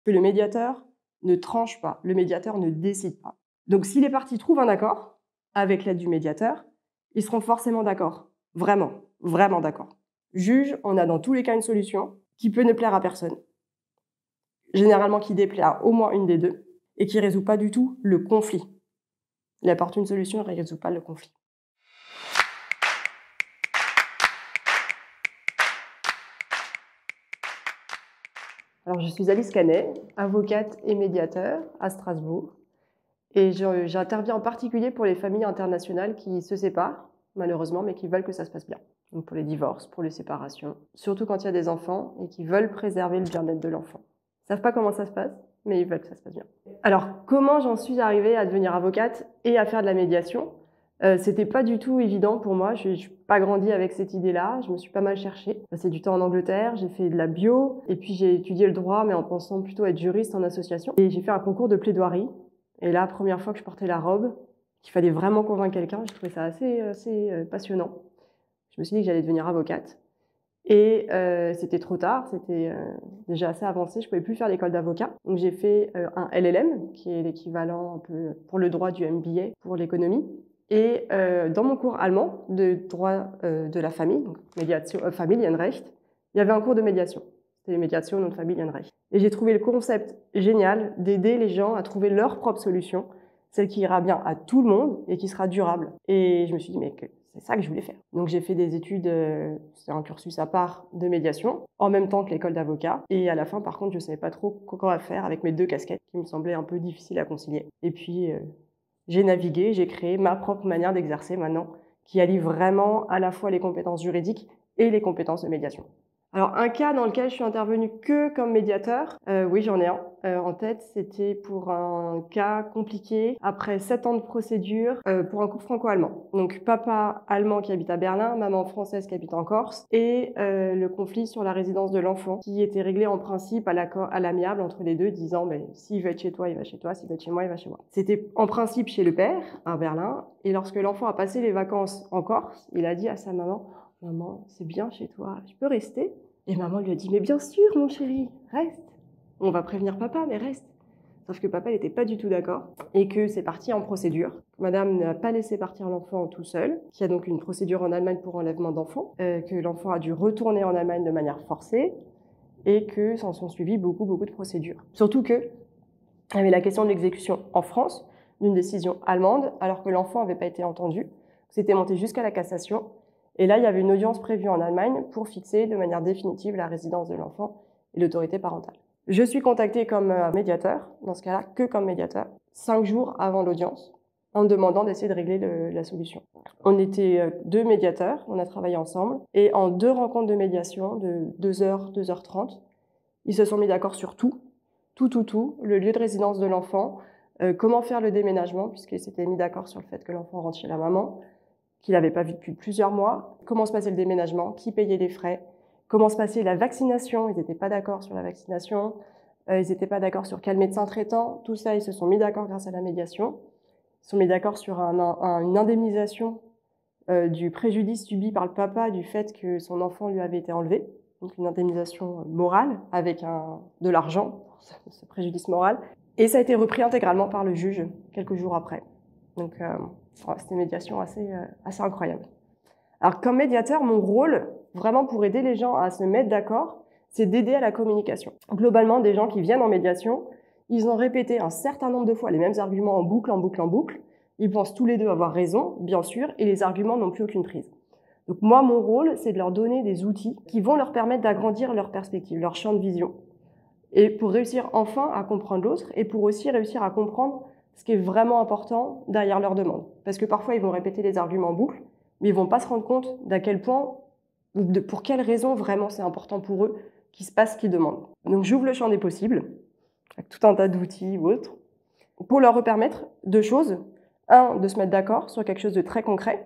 que le médiateur ne tranche pas, le médiateur ne décide pas. Donc si les parties trouvent un accord, avec l'aide du médiateur, ils seront forcément d'accord. Vraiment, vraiment d'accord. Juge, on a dans tous les cas une solution qui peut ne plaire à personne. Généralement qui déplaît à au moins une des deux et qui ne résout pas du tout le conflit. Il apporte une solution et ne résout pas le conflit. Alors, je suis Alice Canet, avocate et médiateur à Strasbourg. Et j'interviens en particulier pour les familles internationales qui se séparent, malheureusement, mais qui veulent que ça se passe bien. Donc pour les divorces, pour les séparations, surtout quand il y a des enfants et qui veulent préserver le bien-être de l'enfant. Ils ne savent pas comment ça se passe, mais ils veulent que ça se passe bien. Alors, comment j'en suis arrivée à devenir avocate et à faire de la médiation ? C'était pas du tout évident pour moi. Je n'ai pas grandi avec cette idée-là. Je me suis pas mal cherchée. J'ai passé du temps en Angleterre, j'ai fait de la bio, et puis j'ai étudié le droit, mais en pensant plutôt être juriste en association. Et j'ai fait un concours de plaidoirie. Et là, première fois que je portais la robe, qu'il fallait vraiment convaincre quelqu'un, j'ai trouvé ça assez passionnant. Je me suis dit que j'allais devenir avocate. Et c'était trop tard, c'était déjà assez avancé, je ne pouvais plus faire l'école d'avocat. Donc j'ai fait un LLM, qui est l'équivalent un peu pour le droit du MBA pour l'économie. Et dans mon cours allemand de droit de la famille, donc Familienrecht, il y avait un cours de médiation. C'était Mediation und Familienrecht. Et j'ai trouvé le concept génial d'aider les gens à trouver leur propre solution, celle qui ira bien à tout le monde et qui sera durable. Et je me suis dit, mais c'est ça que je voulais faire. Donc j'ai fait des études, c'est un cursus à part de médiation, en même temps que l'école d'avocat. Et à la fin, par contre, je ne savais pas trop quoi faire avec mes deux casquettes, qui me semblaient un peu difficiles à concilier. Et puis, j'ai navigué, j'ai créé ma propre manière d'exercer maintenant, qui allie vraiment à la fois les compétences juridiques et les compétences de médiation. Alors, un cas dans lequel je suis intervenue que comme médiateur, oui, j'en ai un en tête. C'était pour un cas compliqué, après 7 ans de procédure, pour un couple franco-allemand. Donc, papa allemand qui habite à Berlin, maman française qui habite en Corse, et le conflit sur la résidence de l'enfant, qui était réglé en principe à l'amiable entre les deux, disant s'il veut être chez toi, il va chez toi, s'il veut être chez moi, il va chez moi. C'était en principe chez le père, à Berlin, et lorsque l'enfant a passé les vacances en Corse, il a dit à sa maman: maman, c'est bien chez toi, je peux rester? Et maman lui a dit, mais bien sûr, mon chéri, reste. On va prévenir papa, mais reste. Sauf que papa n'était pas du tout d'accord et que c'est parti en procédure. Madame n'a pas laissé partir l'enfant tout seul, qu'il y a donc une procédure en Allemagne pour enlèvement d'enfant, que l'enfant a dû retourner en Allemagne de manière forcée et que s'en sont suivies beaucoup de procédures. Surtout que il y avait la question de l'exécution en France d'une décision allemande alors que l'enfant n'avait pas été entendu. C'était monté jusqu'à la cassation. Et là, il y avait une audience prévue en Allemagne pour fixer de manière définitive la résidence de l'enfant et l'autorité parentale. Je suis contactée comme médiateur, dans ce cas-là, que comme médiateur, 5 jours avant l'audience, en me demandant d'essayer de régler la solution. On était 2 médiateurs, on a travaillé ensemble, et en 2 rencontres de médiation de 2h, 2h30, ils se sont mis d'accord sur tout, le lieu de résidence de l'enfant, comment faire le déménagement, puisqu'ils s'étaient mis d'accord sur le fait que l'enfant rentre chez la maman, qu'il n'avait pas vu depuis plusieurs mois, comment se passait le déménagement, qui payait les frais, comment se passait la vaccination, ils n'étaient pas d'accord sur la vaccination, ils n'étaient pas d'accord sur quel médecin traitant, tout ça, ils se sont mis d'accord grâce à la médiation, ils se sont mis d'accord sur une indemnisation du préjudice subi par le papa du fait que son enfant lui avait été enlevé, donc une indemnisation morale avec de l'argent pour ce préjudice moral, et ça a été repris intégralement par le juge quelques jours après. Donc, c'était une médiation assez incroyable. Alors, comme médiateur, mon rôle, vraiment pour aider les gens à se mettre d'accord, c'est d'aider à la communication. Globalement, des gens qui viennent en médiation, ils ont répété un certain nombre de fois les mêmes arguments en boucle. Ils pensent tous les deux avoir raison, bien sûr, et les arguments n'ont plus aucune prise. Donc moi, mon rôle, c'est de leur donner des outils qui vont leur permettre d'agrandir leur perspective, leur champ de vision, et pour réussir enfin à comprendre l'autre, et pour aussi réussir à comprendre ce qui est vraiment important derrière leur demande. Parce que parfois, ils vont répéter les arguments en boucle, mais ils ne vont pas se rendre compte d'à quel point, ou pour quelles raisons vraiment c'est important pour eux qu'il se passe ce qu'ils demandent. Donc j'ouvre le champ des possibles, avec tout un tas d'outils ou autres, pour leur permettre 2 choses. 1, de se mettre d'accord sur quelque chose de très concret,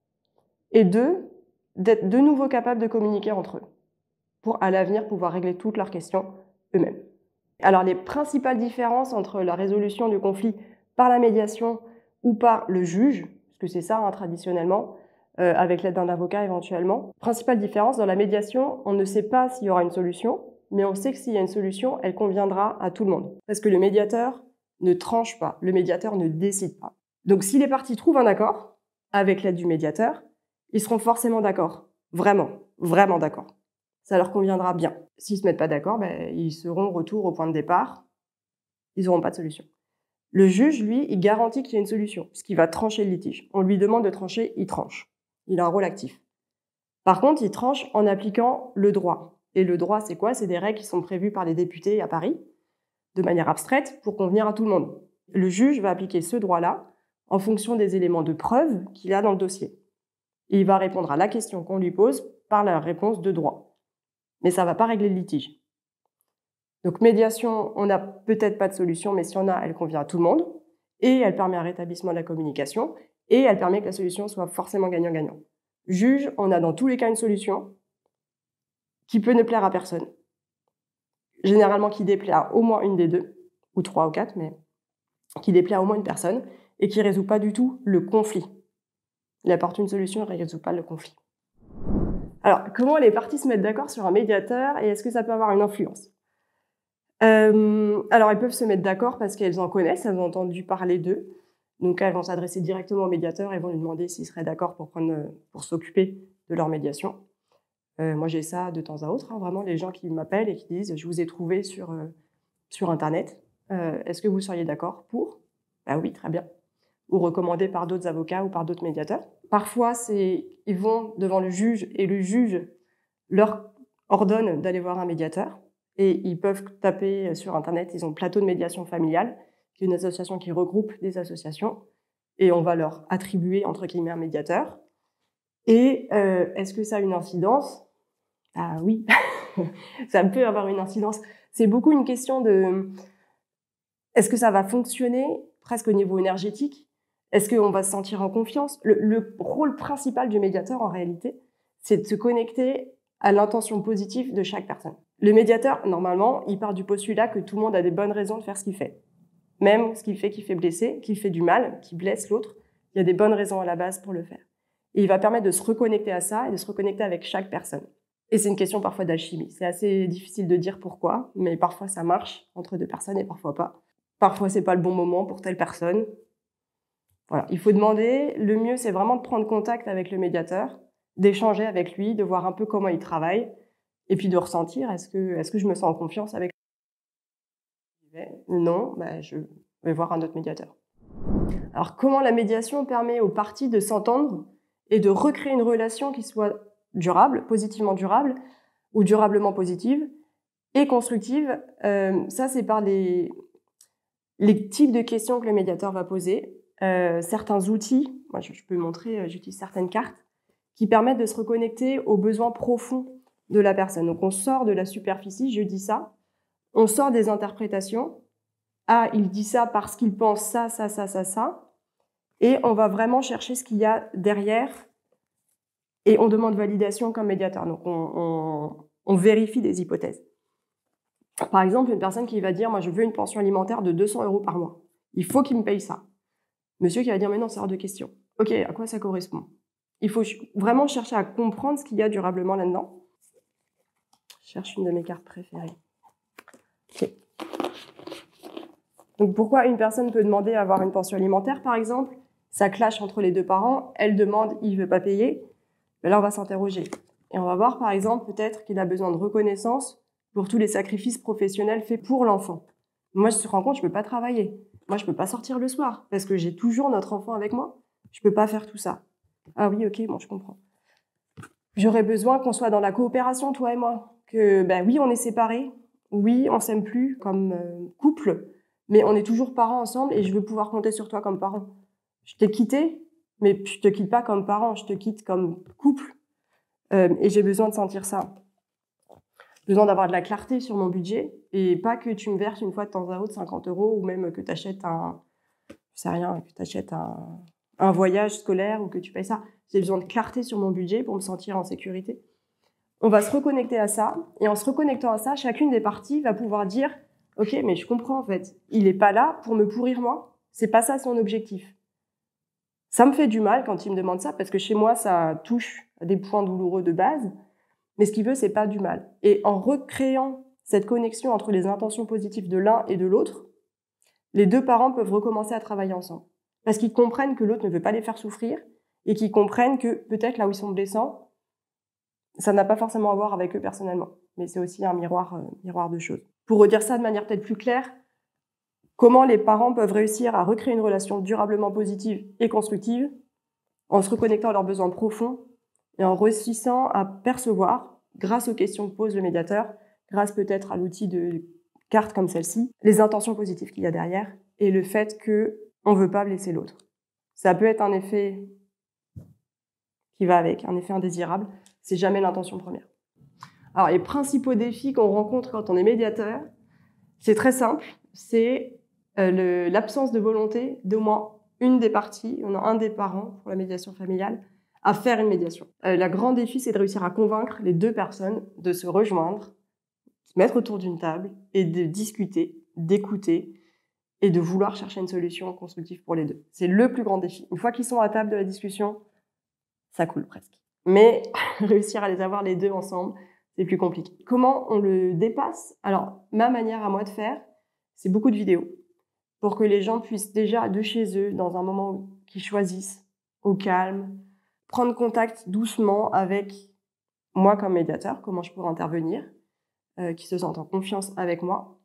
et 2, d'être de nouveau capables de communiquer entre eux, pour à l'avenir pouvoir régler toutes leurs questions eux-mêmes. Alors les principales différences entre la résolution du conflit par la médiation ou par le juge, parce que c'est ça traditionnellement, avec l'aide d'un avocat éventuellement. Principale différence, dans la médiation, on ne sait pas s'il y aura une solution, mais on sait que s'il y a une solution, elle conviendra à tout le monde. Parce que le médiateur ne tranche pas, le médiateur ne décide pas. Donc si les parties trouvent un accord, avec l'aide du médiateur, ils seront forcément d'accord. Vraiment, vraiment d'accord. Ça leur conviendra bien. S'ils ne se mettent pas d'accord, ils seront retour au point de départ. Ils n'auront pas de solution. Le juge, lui, il garantit qu'il y a une solution, puisqu'il va trancher le litige. On lui demande de trancher, il tranche. Il a un rôle actif. Par contre, il tranche en appliquant le droit. Et le droit, c'est quoi? C'est des règles qui sont prévues par les députés à Paris, de manière abstraite, pour convenir à tout le monde. Le juge va appliquer ce droit-là en fonction des éléments de preuve qu'il a dans le dossier. Et il va répondre à la question qu'on lui pose par la réponse de droit. Mais ça ne va pas régler le litige. Donc médiation, on n'a peut-être pas de solution, mais si on a, elle convient à tout le monde, et elle permet un rétablissement de la communication, et elle permet que la solution soit forcément gagnant-gagnant. Juge, on a dans tous les cas une solution qui peut ne plaire à personne. Généralement qui déplaît à au moins une des deux, ou 3 ou 4, mais qui déplaît à au moins une personne, et qui ne résout pas du tout le conflit. Il apporte une solution et ne résout pas le conflit. Alors, comment les parties se mettent d'accord sur un médiateur, et est-ce que ça peut avoir une influence? Alors, elles peuvent se mettre d'accord parce qu'elles en connaissent, elles ont entendu parler d'eux. Donc, elles vont s'adresser directement au médiateur et vont lui demander s'il serait d'accord pour s'occuper de leur médiation. Moi, j'ai ça de temps à autre, vraiment, les gens qui m'appellent et qui disent « Je vous ai trouvé sur Internet. Est-ce que vous seriez d'accord pour ?» Ben oui, très bien. Ou recommandé par d'autres avocats ou par d'autres médiateurs. Parfois, ils vont devant le juge et le juge leur ordonne d'aller voir un médiateur. Et ils peuvent taper sur Internet, ils ont Plateau de médiation familiale, qui est une association qui regroupe des associations, et on va leur attribuer, entre guillemets, un médiateur. Et est-ce que ça a une incidence? Ah oui, ça peut avoir une incidence. C'est beaucoup une question de... Est-ce que ça va fonctionner presque au niveau énergétique? Est-ce qu'on va se sentir en confiance? Le rôle principal du médiateur, en réalité, c'est de se connecter à l'intention positive de chaque personne. Le médiateur, normalement, il part du postulat que tout le monde a des bonnes raisons de faire ce qu'il fait. Même ce qu'il fait qui fait blesser, qui fait du mal, qui blesse l'autre, il y a des bonnes raisons à la base pour le faire. Et il va permettre de se reconnecter à ça et de se reconnecter avec chaque personne. Et c'est une question parfois d'alchimie. C'est assez difficile de dire pourquoi, mais parfois ça marche entre deux personnes et parfois pas. Parfois c'est pas le bon moment pour telle personne. Voilà, il faut demander. Le mieux, c'est vraiment de prendre contact avec le médiateur, d'échanger avec lui, de voir un peu comment il travaille, et puis de ressentir, est-ce que je me sens en confiance avec lui? Non, je vais voir un autre médiateur. Alors, comment la médiation permet aux parties de s'entendre et de recréer une relation qui soit durable, positivement durable, ou durablement positive, et constructive? Ça, c'est par les types de questions que le médiateur va poser. Certains outils, moi je peux montrer, j'utilise certaines cartes, qui permettent de se reconnecter aux besoins profonds de la personne. Donc on sort de la superficie, je dis ça, on sort des interprétations. Ah, il dit ça parce qu'il pense ça, ça, ça, ça, ça. Et on va vraiment chercher ce qu'il y a derrière. Et on demande validation comme médiateur. Donc on vérifie des hypothèses. Par exemple, une personne qui va dire « Moi, je veux une pension alimentaire de 200 € par mois. Il faut qu'il me paye ça. » Monsieur qui va dire « Mais non, c'est hors de question. » Ok, à quoi ça correspond? Il faut vraiment chercher à comprendre ce qu'il y a durablement là-dedans. Je cherche une de mes cartes préférées. Ok. Donc pourquoi une personne peut demander à avoir une pension alimentaire, par exemple? Ça clash entre les deux parents. Elle demande, il ne veut pas payer. Mais là, on va s'interroger. Et on va voir, par exemple, peut-être qu'il a besoin de reconnaissance pour tous les sacrifices professionnels faits pour l'enfant. Moi, je me rends compte, je ne peux pas travailler. Moi, je ne peux pas sortir le soir parce que j'ai toujours notre enfant avec moi. Je ne peux pas faire tout ça. Ah oui, ok, bon, je comprends. J'aurais besoin qu'on soit dans la coopération, toi et moi. Que, oui, on est séparés. Oui, on s'aime plus comme couple, mais on est toujours parents ensemble et je veux pouvoir compter sur toi comme parent. Je t'ai quitté, mais je te quitte pas comme parent, je te quitte comme couple. Et j'ai besoin de sentir ça. J'ai besoin d'avoir de la clarté sur mon budget et pas que tu me verses une fois de temps à autre 50 € ou même que tu achètes un voyage scolaire ou que tu payes ça. J'ai besoin de clarté sur mon budget pour me sentir en sécurité. On va se reconnecter à ça et en se reconnectant à ça, chacune des parties va pouvoir dire « Ok, mais je comprends en fait, il n'est pas là pour me pourrir moi, c'est pas ça son objectif. » Ça me fait du mal quand il me demande ça parce que chez moi, ça touche à des points douloureux de base. Mais ce qu'il veut, c'est pas du mal. Et en recréant cette connexion entre les intentions positives de l'un et de l'autre, les deux parents peuvent recommencer à travailler ensemble. Parce qu'ils comprennent que l'autre ne veut pas les faire souffrir et qu'ils comprennent que peut-être là où ils sont blessants, ça n'a pas forcément à voir avec eux personnellement. Mais c'est aussi un miroir de choses. Pour redire ça de manière peut-être plus claire, comment les parents peuvent réussir à recréer une relation durablement positive et constructive en se reconnectant à leurs besoins profonds et en réussissant à percevoir, grâce aux questions que pose le médiateur, grâce peut-être à l'outil de cartes comme celle-ci, les intentions positives qu'il y a derrière et le fait qu'on ne veut pas blesser l'autre. Ça peut être un effet qui va avec, un effet indésirable, c'est jamais l'intention première. Alors, les principaux défis qu'on rencontre quand on est médiateur, c'est très simple, c'est l'absence de volonté d'au moins une des parties, on a un des parents pour la médiation familiale, à faire une médiation. Le grand défi, c'est de réussir à convaincre les deux personnes de se rejoindre, se mettre autour d'une table et de discuter, d'écouter et de vouloir chercher une solution constructive pour les deux. C'est le plus grand défi. Une fois qu'ils sont à table de la discussion, ça coule presque. Mais réussir à les avoir les deux ensemble, c'est plus compliqué. Comment on le dépasse? Alors, ma manière à moi de faire, c'est beaucoup de vidéos pour que les gens puissent déjà, de chez eux, dans un moment qu'ils choisissent, au calme, prendre contact doucement avec moi comme médiateur, comment je pourrais intervenir, qui se sentent en confiance avec moi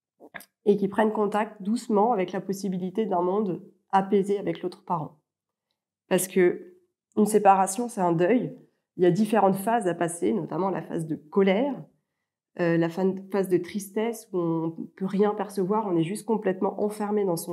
et qui prennent contact doucement avec la possibilité d'un monde apaisé avec l'autre parent. Parce que une séparation, c'est un deuil. Il y a différentes phases à passer, notamment la phase de colère, la phase de tristesse où on ne peut rien percevoir, on est juste complètement enfermé dans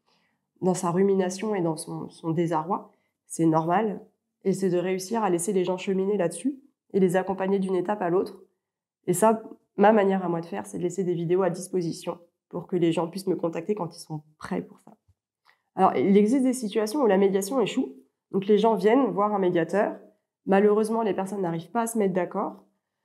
sa rumination et dans son désarroi. C'est normal. Et c'est de réussir à laisser les gens cheminer là-dessus et les accompagner d'une étape à l'autre. Et ça, ma manière à moi de faire, c'est de laisser des vidéos à disposition pour que les gens puissent me contacter quand ils sont prêts pour ça. Alors, il existe des situations où la médiation échoue. Donc, les gens viennent voir un médiateur. Malheureusement, les personnes n'arrivent pas à se mettre d'accord.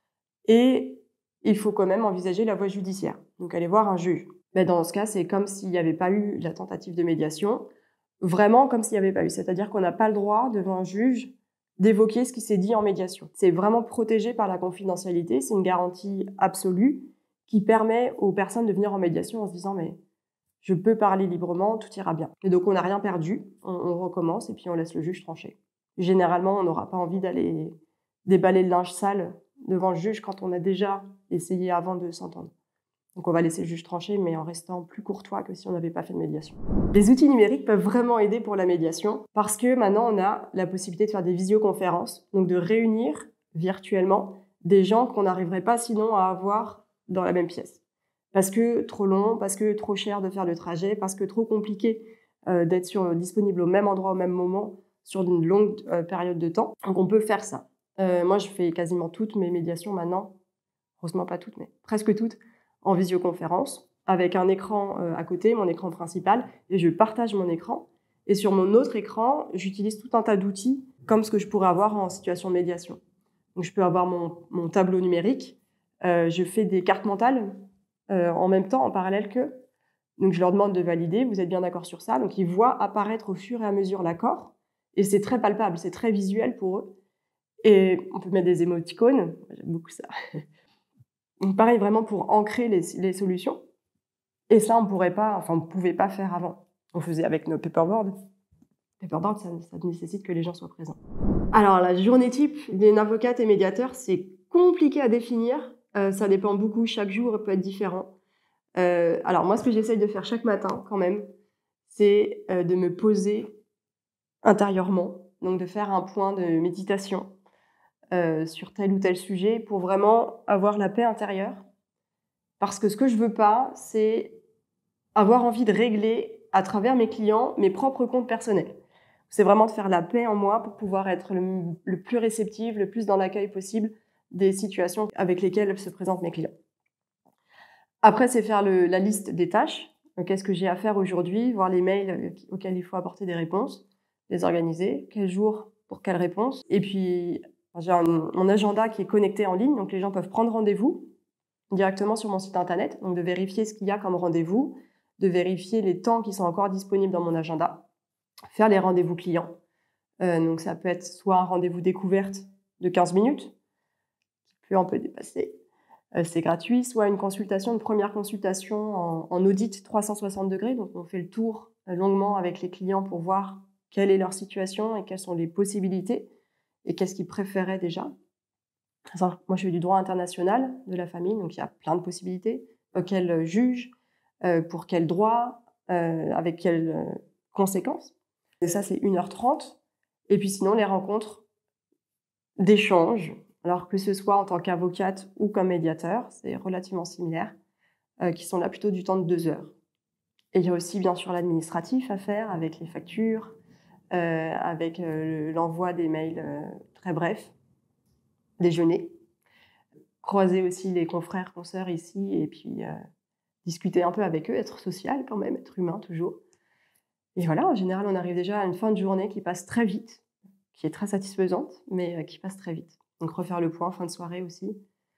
Et il faut quand même envisager la voie judiciaire. Donc, aller voir un juge. Mais dans ce cas, c'est comme s'il n'y avait pas eu la tentative de médiation. Vraiment comme s'il n'y avait pas eu. C'est-à-dire qu'on n'a pas le droit, devant un juge, d'évoquer ce qui s'est dit en médiation. C'est vraiment protégé par la confidentialité. C'est une garantie absolue qui permet aux personnes de venir en médiation en se disant « mais je peux parler librement, tout ira bien ». Et donc, on n'a rien perdu. On recommence et puis on laisse le juge trancher. Généralement, on n'aura pas envie d'aller déballer le linge sale devant le juge quand on a déjà essayé avant de s'entendre. Donc, on va laisser le juge trancher, mais en restant plus courtois que si on n'avait pas fait de médiation. Les outils numériques peuvent vraiment aider pour la médiation parce que maintenant, on a la possibilité de faire des visioconférences, donc de réunir virtuellement des gens qu'on n'arriverait pas sinon à avoir dans la même pièce. Parce que trop long, parce que trop cher de faire le trajet, parce que trop compliqué d'être disponible au même endroit, au même moment, sur une longue période de temps. Donc, on peut faire ça. Moi, je fais quasiment toutes mes médiations maintenant, heureusement pas toutes, mais presque toutes, en visioconférence, avec un écran à côté, mon écran principal, et je partage mon écran. Et sur mon autre écran, j'utilise tout un tas d'outils, comme ce que je pourrais avoir en situation de médiation. Donc, je peux avoir mon tableau numérique, je fais des cartes mentales en même temps, en parallèle qu'eux. Donc, je leur demande de valider, vous êtes bien d'accord sur ça? Donc, ils voient apparaître au fur et à mesure l'accord, et c'est très palpable, c'est très visuel pour eux. Et on peut mettre des émoticônes, j'aime beaucoup ça. Donc, pareil, vraiment pour ancrer les solutions. Et ça, on ne pouvait pas faire avant. On faisait avec nos paperboards. Paperboard, ça nécessite que les gens soient présents. Alors, la journée type d'une avocate et médiateur, c'est compliqué à définir. Ça dépend beaucoup. Chaque jour peut être différent. Alors, moi, ce que j'essaye de faire chaque matin, quand même, c'est de me poser intérieurement. Donc, de faire un point de méditation sur tel ou tel sujet pour vraiment avoir la paix intérieure. Parce que ce que je veux pas, c'est avoir envie de régler à travers mes clients mes propres comptes personnels. C'est vraiment de faire la paix en moi pour pouvoir être le plus réceptive, le plus dans l'accueil possible des situations avec lesquelles se présentent mes clients. Après, c'est faire la liste des tâches. Qu'est-ce que j'ai à faire aujourd'hui, voir les mails auxquels il faut apporter des réponses, les organiser, quel jour pour quelle réponse. Et puis, j'ai mon agenda qui est connecté en ligne, donc les gens peuvent prendre rendez-vous directement sur mon site internet, donc de vérifier ce qu'il y a comme rendez-vous, de vérifier les temps qui sont encore disponibles dans mon agenda, faire les rendez-vous clients. Donc ça peut être soit un rendez-vous découverte de 15 minutes, qui peut un peu dépasser, c'est gratuit, soit une première consultation en audit 360 degrés. Donc, on fait le tour longuement avec les clients pour voir quelle est leur situation et quelles sont les possibilités et qu'est-ce qu'ils préféraient déjà. Moi, je fais du droit international de la famille, donc il y a plein de possibilités. Quel juge, pour quel droit, avec quelles conséquences. Et ça, c'est 1h30. Et puis sinon, les rencontres d'échange, alors que ce soit en tant qu'avocate ou comme médiateur, c'est relativement similaire, qui sont là plutôt du temps de 2 heures. Et il y a aussi, bien sûr, l'administratif à faire avec les factures, avec l'envoi des mails très brefs, déjeuner. Croiser aussi les confrères, consoeurs ici et puis discuter un peu avec eux, être social quand même, être humain toujours. Et voilà, en général, on arrive déjà à une fin de journée qui passe très vite, qui est très satisfaisante, mais qui passe très vite. Donc refaire le point fin de soirée aussi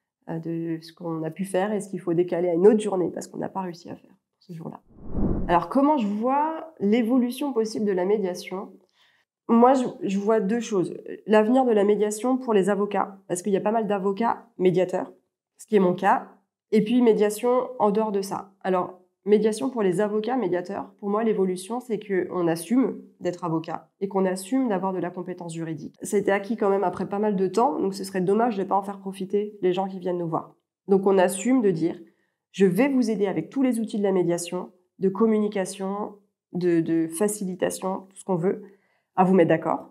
de ce qu'on a pu faire et ce qu'il faut décaler à une autre journée parce qu'on n'a pas réussi à faire ce jour-là. Alors comment je vois l'évolution possible de la médiation ? Moi, je vois 2 choses. L'avenir de la médiation pour les avocats, parce qu'il y a pas mal d'avocats médiateurs, ce qui est mon cas, et puis médiation en dehors de ça. Alors, médiation pour les avocats médiateurs, pour moi, l'évolution, c'est qu'on assume d'être avocat et qu'on assume d'avoir de la compétence juridique. C'était acquis quand même après pas mal de temps, donc ce serait dommage de ne pas en faire profiter les gens qui viennent nous voir. Donc, on assume de dire, je vais vous aider avec tous les outils de la médiation, de communication, de facilitation, tout ce qu'on veut, à vous mettre d'accord.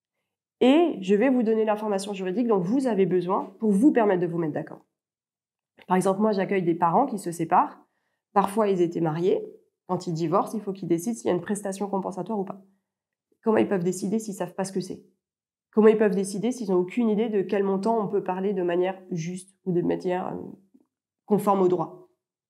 Et je vais vous donner l'information juridique dont vous avez besoin pour vous permettre de vous mettre d'accord. Par exemple, moi, j'accueille des parents qui se séparent. Parfois, ils étaient mariés. Quand ils divorcent, il faut qu'ils décident s'il y a une prestation compensatoire ou pas. Comment ils peuvent décider s'ils ne savent pas ce que c'est ? Comment ils peuvent décider s'ils n'ont aucune idée de quel montant on peut parler de manière juste ou de manière conforme au droit ?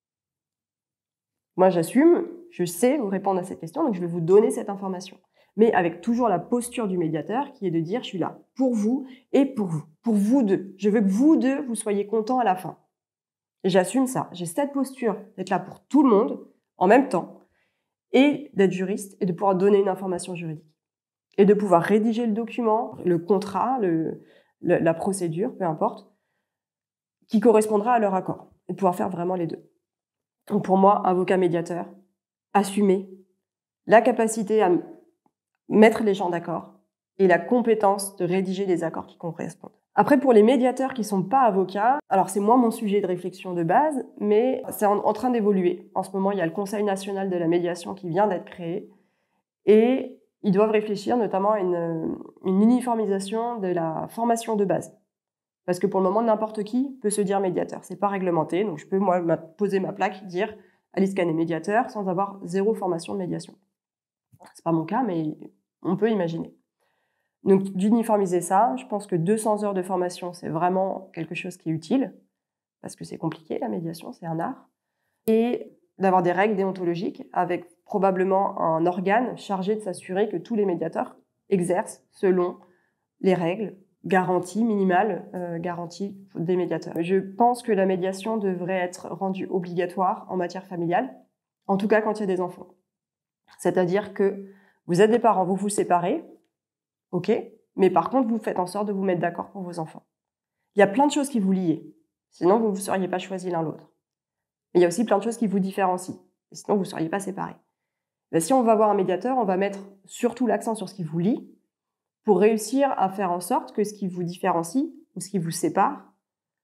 Moi, j'assume, je sais vous répondre à cette question, donc je vais vous donner cette information. Mais avec toujours la posture du médiateur qui est de dire « je suis là pour vous et pour vous deux. Je veux que vous deux, vous soyez contents à la fin. » Et j'assume ça. J'ai cette posture d'être là pour tout le monde en même temps et d'être juriste et de pouvoir donner une information juridique. Et de pouvoir rédiger le document, le contrat, la procédure, peu importe, qui correspondra à leur accord. Et de pouvoir faire vraiment les deux. Donc pour moi, avocat médiateur, assumer la capacité à mettre les gens d'accord et la compétence de rédiger les accords qui correspondent. Après, pour les médiateurs qui ne sont pas avocats, alors c'est moins mon sujet de réflexion de base, mais c'est en train d'évoluer. En ce moment, il y a le Conseil national de la médiation qui vient d'être créé et ils doivent réfléchir notamment à une uniformisation de la formation de base. Parce que pour le moment, n'importe qui peut se dire médiateur. C'est pas réglementé, donc je peux moi poser ma plaque, dire Alice Canet médiateur sans avoir 0 formation de médiation. C'est pas mon cas, mais on peut imaginer. Donc d'uniformiser ça, je pense que 200 heures de formation, c'est vraiment quelque chose qui est utile, parce que c'est compliqué, la médiation, c'est un art. Et d'avoir des règles déontologiques avec probablement un organe chargé de s'assurer que tous les médiateurs exercent selon les règles, garanties minimales, garanties des médiateurs. Je pense que la médiation devrait être rendue obligatoire en matière familiale, en tout cas quand il y a des enfants. C'est-à-dire que vous êtes des parents, vous vous séparez, ok, mais par contre, vous faites en sorte de vous mettre d'accord pour vos enfants. Il y a plein de choses qui vous lient, sinon vous ne vous seriez pas choisis l'un l'autre. Mais il y a aussi plein de choses qui vous différencient, et sinon vous ne seriez pas séparés. Mais si on va voir un médiateur, on va mettre surtout l'accent sur ce qui vous lie, pour réussir à faire en sorte que ce qui vous différencie ou ce qui vous sépare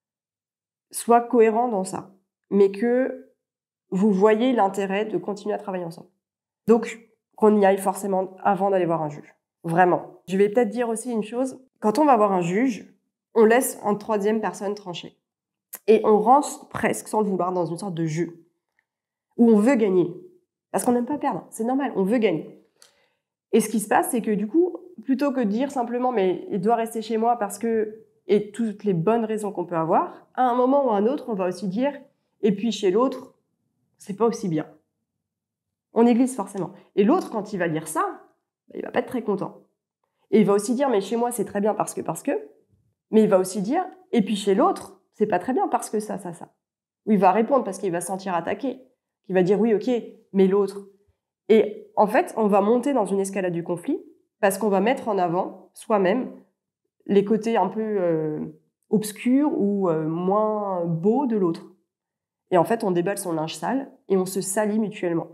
soit cohérent dans ça, mais que vous voyez l'intérêt de continuer à travailler ensemble. Donc, qu'on y aille forcément avant d'aller voir un juge. Vraiment. Je vais peut-être dire aussi une chose. Quand on va voir un juge, on laisse une 3e personne trancher. Et on rentre presque, sans le vouloir, dans une sorte de jeu où on veut gagner. Parce qu'on n'aime pas perdre. C'est normal, on veut gagner. Et ce qui se passe, c'est que du coup, plutôt que de dire simplement « mais il doit rester chez moi parce que… » et toutes les bonnes raisons qu'on peut avoir, à un moment ou à un autre, on va aussi dire « et puis chez l'autre, c'est pas aussi bien ». On néglige forcément. Et l'autre, quand il va dire ça, il va pas être très content. Et il va aussi dire « mais chez moi, c'est très bien parce que… » Mais il va aussi dire « et puis chez l'autre, c'est pas très bien parce que ça. » Ou il va répondre parce qu'il va se sentir attaqué. Il va dire « oui, ok, mais l'autre… » Et en fait, on va monter dans une escalade du conflit parce qu'on va mettre en avant soi-même les côtés un peu obscur ou moins beau de l'autre. Et en fait, on déballe son linge sale et on se salit mutuellement.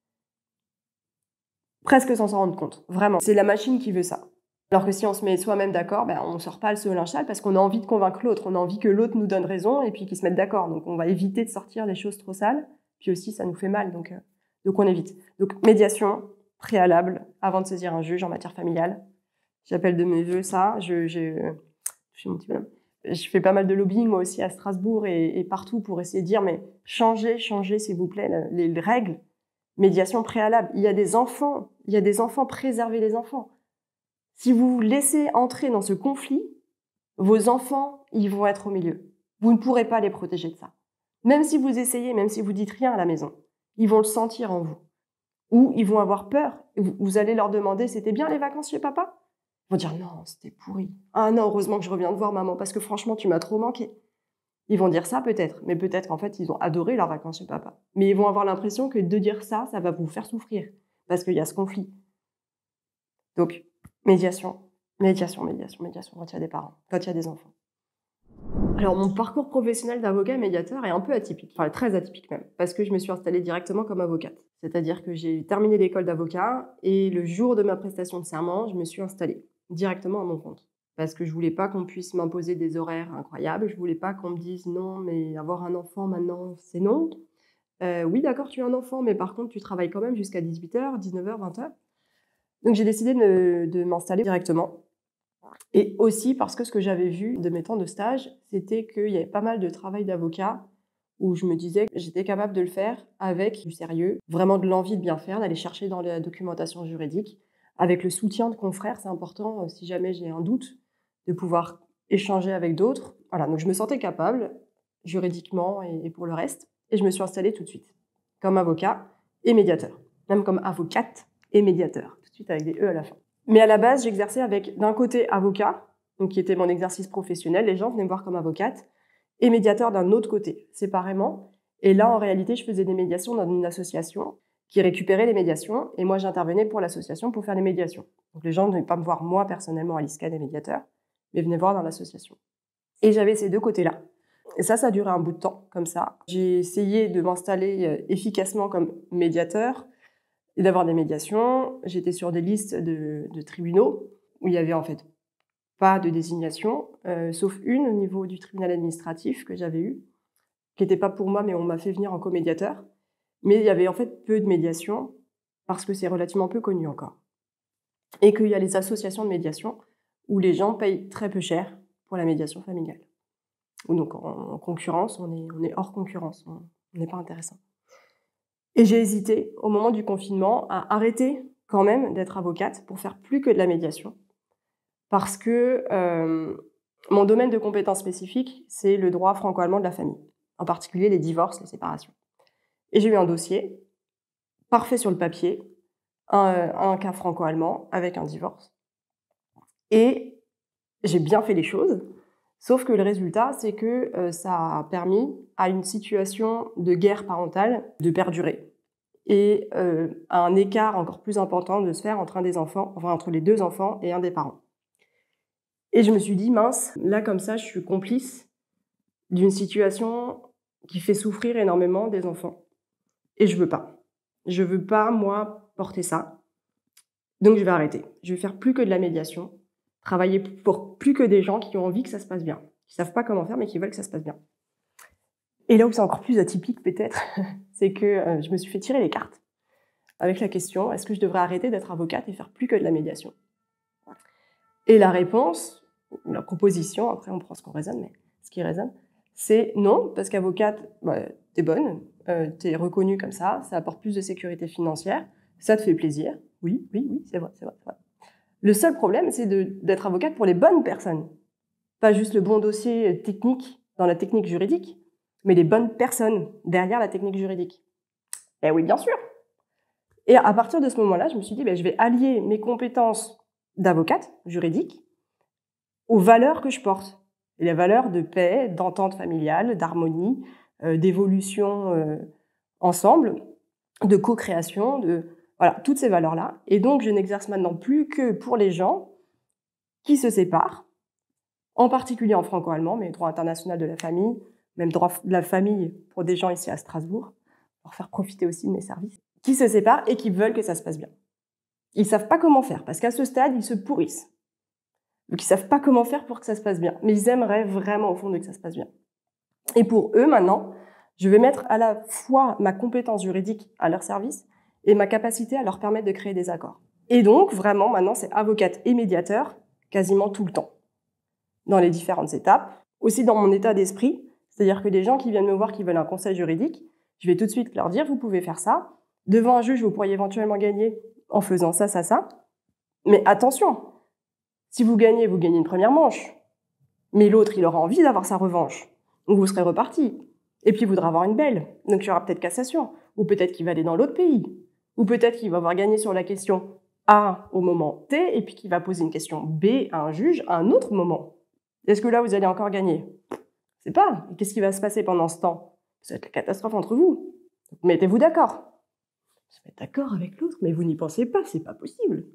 Presque sans s'en rendre compte, vraiment. C'est la machine qui veut ça. Alors que si on se met soi-même d'accord, on ne sort pas ce linge sale parce qu'on a envie de convaincre l'autre, on a envie que l'autre nous donne raison et puis qu'ils se mettent d'accord. Donc on va éviter de sortir des choses trop sales, puis aussi ça nous fait mal, donc on évite. Donc médiation préalable avant de saisir un juge en matière familiale. J'appelle de mes voeux ça, je fais mon petit bonhomme. Je fais pas mal de lobbying moi aussi à Strasbourg et partout pour essayer de dire mais changez s'il vous plaît les règles. Médiation préalable. Il y a des enfants, préservez les enfants. Si vous laissez entrer dans ce conflit, vos enfants, ils vont être au milieu. Vous ne pourrez pas les protéger de ça. Même si vous essayez, même si vous dites rien à la maison, ils vont le sentir en vous. Ou ils vont avoir peur. Vous allez leur demander, c'était bien les vacances chez papa? Ils vont dire, non, c'était pourri. Ah non, heureusement que je reviens te voir maman, parce que franchement, tu m'as trop manqué. Ils vont dire ça peut-être, mais peut-être qu'en fait, ils ont adoré leurs vacances chez papa. Mais ils vont avoir l'impression que de dire ça, ça va vous faire souffrir, parce qu'il y a ce conflit. Donc, médiation quand il y a des parents, quand il y a des enfants. Alors, mon parcours professionnel d'avocat médiateur est un peu atypique, enfin très atypique même, parce que je me suis installée directement comme avocate. C'est-à-dire que j'ai terminé l'école d'avocat et le jour de ma prestation de serment, je me suis installée directement à mon compte. Parce que je voulais pas qu'on puisse m'imposer des horaires incroyables, je voulais pas qu'on me dise non, mais avoir un enfant maintenant, c'est non. Oui, d'accord, tu as un enfant, mais par contre, tu travailles quand même jusqu'à 18h, 19h, 20h. Donc, j'ai décidé de m'installer directement. Et aussi parce que ce que j'avais vu de mes temps de stage, c'était qu'il y avait pas mal de travail d'avocat où je me disais que j'étais capable de le faire avec du sérieux, vraiment de l'envie de bien faire, d'aller chercher dans la documentation juridique, avec le soutien de confrères, c'est important si jamais j'ai un doute, de pouvoir échanger avec d'autres. Voilà, donc je me sentais capable, juridiquement et pour le reste, et je me suis installée tout de suite, comme avocat et médiateur, même comme avocate et médiateur, tout de suite avec des E à la fin. Mais à la base, j'exerçais avec, d'un côté, avocat, donc qui était mon exercice professionnel, les gens venaient me voir comme avocate, et médiateur d'un autre côté, séparément. Et là, en réalité, je faisais des médiations dans une association qui récupérait les médiations, et moi, j'intervenais pour l'association pour faire les médiations. Donc les gens ne venaient pas me voir moi, personnellement, Alice Canet, médiateur, mais venaient voir dans l'association. Et j'avais ces deux côtés-là. Et ça a duré un bout de temps, comme ça. J'ai essayé de m'installer efficacement comme médiateur, et d'avoir des médiations. J'étais sur des listes de tribunaux où il y avait en fait pas de désignation, sauf une au niveau du tribunal administratif que j'avais eu, qui n'était pas pour moi, mais on m'a fait venir en co-médiateur. Mais il y avait en fait peu de médiation, parce que c'est relativement peu connu encore. Et qu'il y a les associations de médiation, où les gens payent très peu cher pour la médiation familiale. Donc en concurrence, on est hors concurrence, on n'est pas intéressant. Et j'ai hésité, au moment du confinement, à arrêter quand même d'être avocate pour faire plus que de la médiation. Parce que mon domaine de compétences spécifique, c'est le droit franco-allemand de la famille, en particulier les divorces, les séparations. Et j'ai eu un dossier, parfait sur le papier, un cas franco-allemand avec un divorce. Et j'ai bien fait les choses, sauf que le résultat, c'est que ça a permis à une situation de guerre parentale de perdurer et à un écart encore plus important de se faire entre un des enfants, enfin entre les deux enfants et un des parents. Et je me suis dit, mince, là comme ça, je suis complice d'une situation qui fait souffrir énormément des enfants. Et je veux pas. Je veux pas, moi, porter ça. Donc je vais arrêter. Je vais faire plus que de la médiation, travailler pour plus que des gens qui ont envie que ça se passe bien, qui savent pas comment faire, mais qui veulent que ça se passe bien. Et là où c'est encore plus atypique peut-être, c'est que je me suis fait tirer les cartes avec la question, est-ce que je devrais arrêter d'être avocate et faire plus que de la médiation? Et la réponse, la proposition, après on prend ce qu'on raisonne, mais ce qui résonne, c'est non, parce qu'avocate, t'es bonne, t'es reconnue comme ça apporte plus de sécurité financière, ça te fait plaisir. Oui, c'est vrai. Le seul problème, c'est d'être avocate pour les bonnes personnes. Pas juste le bon dossier technique dans la technique juridique, mais les bonnes personnes derrière la technique juridique. Eh oui, bien sûr. Et à partir de ce moment-là, je me suis dit, je vais allier mes compétences d'avocate juridique aux valeurs que je porte. Et les valeurs de paix, d'entente familiale, d'harmonie, d'évolution ensemble, de co-création, voilà, toutes ces valeurs-là. Et donc, je n'exerce maintenant plus que pour les gens qui se séparent, en particulier en franco-allemand, mais droit international de la famille, même droit de la famille pour des gens ici à Strasbourg, pour faire profiter aussi de mes services, qui se séparent et qui veulent que ça se passe bien. Ils ne savent pas comment faire, parce qu'à ce stade, ils se pourrissent. Donc, ils ne savent pas comment faire pour que ça se passe bien. Mais ils aimeraient vraiment, au fond, que ça se passe bien. Et pour eux, maintenant, je vais mettre à la fois ma compétence juridique à leur service et ma capacité à leur permettre de créer des accords. Et donc, vraiment, maintenant, c'est avocate et médiateur quasiment tout le temps, dans les différentes étapes. Aussi dans mon état d'esprit, c'est-à-dire que des gens qui viennent me voir qui veulent un conseil juridique, je vais tout de suite leur dire, vous pouvez faire ça. Devant un juge, vous pourriez éventuellement gagner en faisant ça, ça, ça. Mais attention, si vous gagnez une première manche. Mais l'autre, il aura envie d'avoir sa revanche. Donc vous serez reparti. Et puis il voudra avoir une belle. Donc il y aura peut-être cassation. Ou peut-être qu'il va aller dans l'autre pays. Ou peut-être qu'il va avoir gagné sur la question A au moment T, et puis qu'il va poser une question B à un juge à un autre moment. Est-ce que là, vous allez encore gagner? Je sais pas. Qu'est-ce qui va se passer pendant ce temps? Ça va être la catastrophe entre vous. Donc, mettez-vous d'accord. Se mettre d'accord avec l'autre, mais vous n'y pensez pas, c'est pas possible.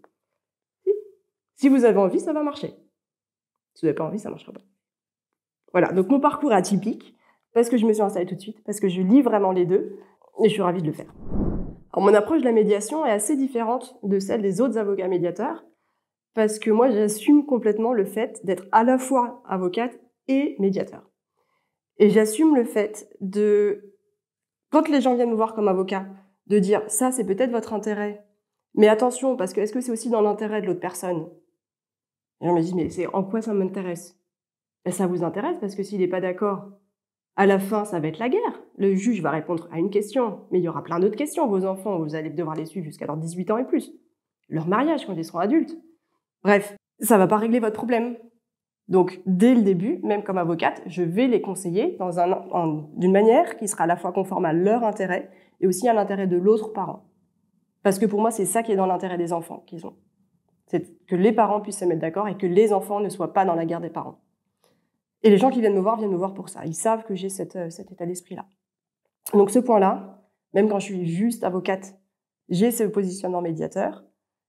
Si vous avez envie, ça va marcher. Si vous n'avez pas envie, ça ne marchera pas. Voilà, donc mon parcours est atypique, parce que je me suis installée tout de suite, parce que je lis vraiment les deux, et je suis ravie de le faire. Alors, mon approche de la médiation est assez différente de celle des autres avocats médiateurs, parce que moi, j'assume complètement le fait d'être à la fois avocate et médiateur. Et j'assume le fait de, quand les gens viennent me voir comme avocat, de dire « ça, c'est peut-être votre intérêt, mais attention, parce que est-ce que c'est aussi dans l'intérêt de l'autre personne ?» Et on me dit « mais c'est en quoi ça m'intéresse ?» Ben, ça vous intéresse parce que s'il n'est pas d'accord, à la fin, ça va être la guerre. Le juge va répondre à une question, mais il y aura plein d'autres questions. Vos enfants, vous allez devoir les suivre jusqu'à leurs 18 ans et plus. Leur mariage, quand ils seront adultes. Bref, ça ne va pas régler votre problème. Donc, dès le début, même comme avocate, je vais les conseiller d'une manière qui sera à la fois conforme à leur intérêt et aussi à l'intérêt de l'autre parent. Parce que pour moi, c'est ça qui est dans l'intérêt des enfants qu'ils ont. C'est que les parents puissent se mettre d'accord et que les enfants ne soient pas dans la guerre des parents. Et les gens qui viennent me voir pour ça. Ils savent que j'ai cet état d'esprit-là. Donc ce point-là, même quand je suis juste avocate, j'ai ce positionnement médiateur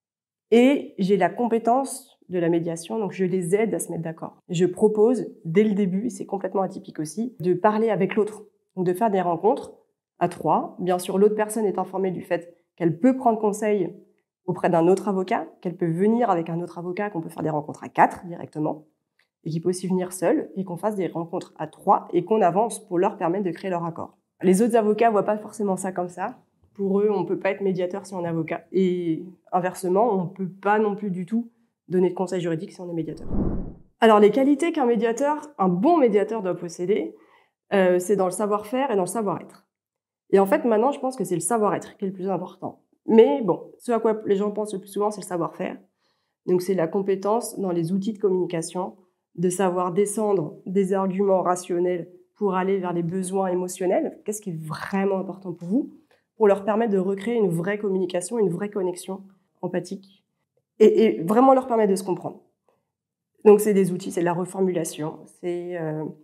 et j'ai la compétence de la médiation, donc je les aide à se mettre d'accord. Je propose, dès le début, c'est complètement atypique aussi, de parler avec l'autre, donc de faire des rencontres à 3. Bien sûr, l'autre personne est informée du fait qu'elle peut prendre conseil auprès d'un autre avocat, qu'elle peut venir avec un autre avocat, qu'on peut faire des rencontres à 4 directement, et qui peut aussi venir seul, et qu'on fasse des rencontres à 3 et qu'on avance pour leur permettre de créer leur accord. Les autres avocats ne voient pas forcément ça comme ça. Pour eux, on ne peut pas être médiateur si on est avocat. Et inversement, on ne peut pas non plus du tout donner de conseils juridiques si on est médiateur. Alors, les qualités qu'un médiateur, un bon médiateur doit posséder, c'est dans le savoir-faire et dans le savoir-être. Et en fait, maintenant, je pense que c'est le savoir-être qui est le plus important. Mais bon, ce à quoi les gens pensent le plus souvent, c'est le savoir-faire. Donc, c'est la compétence dans les outils de communication, de savoir descendre des arguments rationnels pour aller vers les besoins émotionnels. Qu'est-ce qui est vraiment important pour vous? Pour leur permettre de recréer une vraie communication, une vraie connexion empathique et vraiment leur permettre de se comprendre. Donc, c'est des outils, c'est de la reformulation, c'est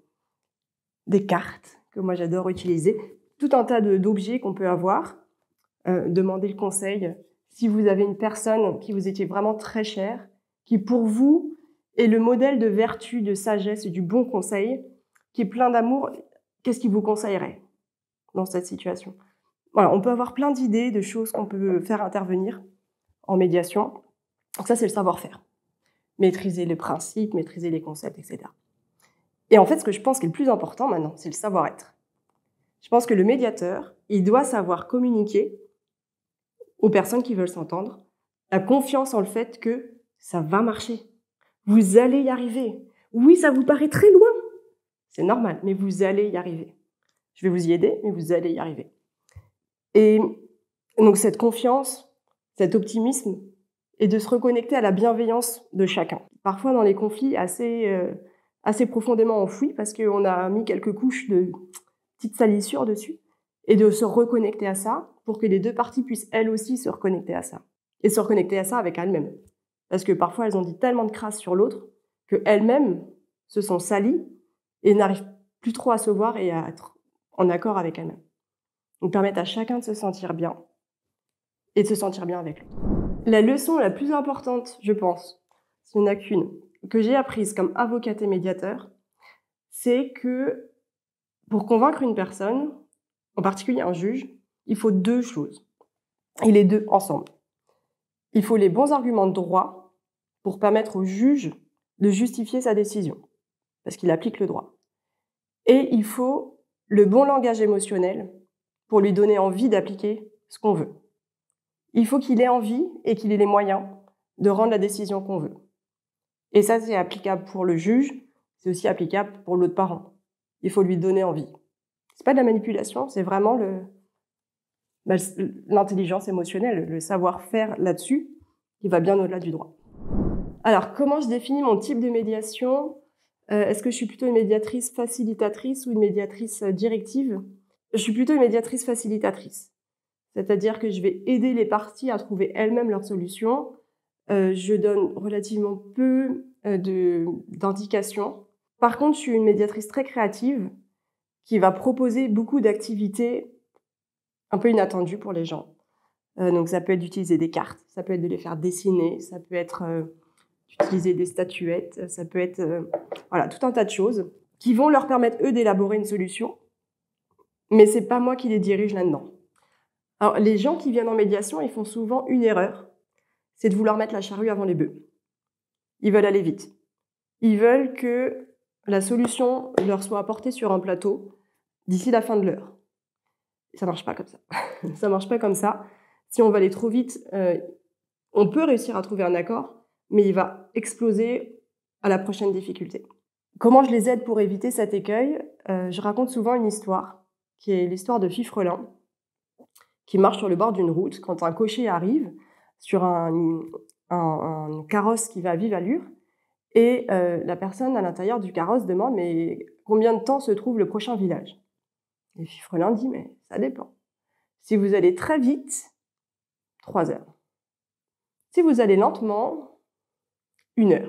des cartes que moi j'adore utiliser, tout un tas d'objets qu'on peut avoir, demander le conseil. Si vous avez une personne qui vous était vraiment très chère, qui pour vous est le modèle de vertu, de sagesse et du bon conseil, qui est plein d'amour, qu'est-ce qu'il vous conseillerait dans cette situation? Voilà, on peut avoir plein d'idées, de choses qu'on peut faire intervenir en médiation. Donc ça, c'est le savoir-faire. Maîtriser les principes, maîtriser les concepts, etc. Et en fait, ce que je pense qui est le plus important maintenant, c'est le savoir-être. Je pense que le médiateur, il doit savoir communiquer aux personnes qui veulent s'entendre, la confiance en le fait que ça va marcher. Vous allez y arriver. Oui, ça vous paraît très loin. C'est normal, mais vous allez y arriver. Je vais vous y aider, mais vous allez y arriver. Et donc cette confiance, cet optimisme, et de se reconnecter à la bienveillance de chacun. Parfois dans les conflits assez profondément enfouis, parce qu'on a mis quelques couches de petites salissures dessus, et de se reconnecter à ça pour que les deux parties puissent elles aussi se reconnecter à ça. Et se reconnecter à ça avec elles-mêmes. Parce que parfois elles ont dit tellement de crasse sur l'autre qu'elles-mêmes se sont salies et n'arrivent plus trop à se voir et à être en accord avec elles-mêmes. Donc permettre à chacun de se sentir bien et de se sentir bien avec l'autre. La leçon la plus importante, je pense, s'il n'y en a qu'une, que j'ai apprises comme avocate et médiateur, c'est que pour convaincre une personne, en particulier un juge, il faut 2 choses, et les 2 ensemble. Il faut les bons arguments de droit pour permettre au juge de justifier sa décision, parce qu'il applique le droit. Et il faut le bon langage émotionnel pour lui donner envie d'appliquer ce qu'on veut. Il faut qu'il ait envie et qu'il ait les moyens de rendre la décision qu'on veut. Et ça, c'est applicable pour le juge, c'est aussi applicable pour l'autre parent. Il faut lui donner envie. C'est pas de la manipulation, c'est vraiment l'intelligence émotionnelle, le savoir-faire là-dessus, qui va bien au-delà du droit. Alors, comment je définis mon type de médiation ? Est-ce que je suis plutôt une médiatrice facilitatrice ou une médiatrice directive ? Je suis plutôt une médiatrice facilitatrice. C'est-à-dire que je vais aider les parties à trouver elles-mêmes leurs solutions. Je donne relativement peu d'indications. Par contre, je suis une médiatrice très créative qui va proposer beaucoup d'activités un peu inattendues pour les gens. Donc ça peut être d'utiliser des cartes, ça peut être de les faire dessiner, ça peut être d'utiliser des statuettes, ça peut être voilà, tout un tas de choses qui vont leur permettre, eux, d'élaborer une solution. Mais c'est pas moi qui les dirige là-dedans. Alors, les gens qui viennent en médiation, ils font souvent une erreur, c'est de vouloir mettre la charrue avant les bœufs. Ils veulent aller vite. Ils veulent que la solution leur soit apportée sur un plateau d'ici la fin de l'heure. Ça marche pas comme ça. Ça marche pas comme ça. Si on va aller trop vite, on peut réussir à trouver un accord, mais il va exploser à la prochaine difficulté. Comment je les aide pour éviter cet écueil ? Je raconte souvent une histoire, qui est l'histoire de Fifrelin, qui marche sur le bord d'une route quand un cocher arrive sur un carrosse qui va à vive allure, et la personne à l'intérieur du carrosse demande « Mais combien de temps se trouve le prochain village ?» Et Fifrelin dit « Mais ça dépend. Si vous allez très vite, 3 heures. Si vous allez lentement, 1 heure. »